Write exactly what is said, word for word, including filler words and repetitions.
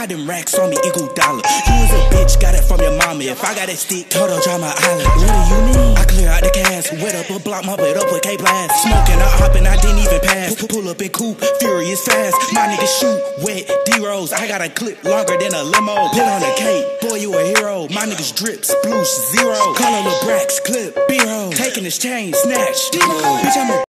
got them racks on me, equal dollar. You was a bitch, got it from your mama. If I got that stick, total drop my island. What do you mean? I clear out the cash, wet up a block, mop it up with K-Blast. Smoking, I hopping, I didn't even pass. Pull up and coupe, furious fast. My niggas shoot, wet, D-rolls. I got a clip longer than a limo. Put on a cape, boy, you a hero. My niggas drip, sploosh, zero. Call on the Brax, clip, B-roll. Taking his chain, snatch, D-roll. Bitch, I'm a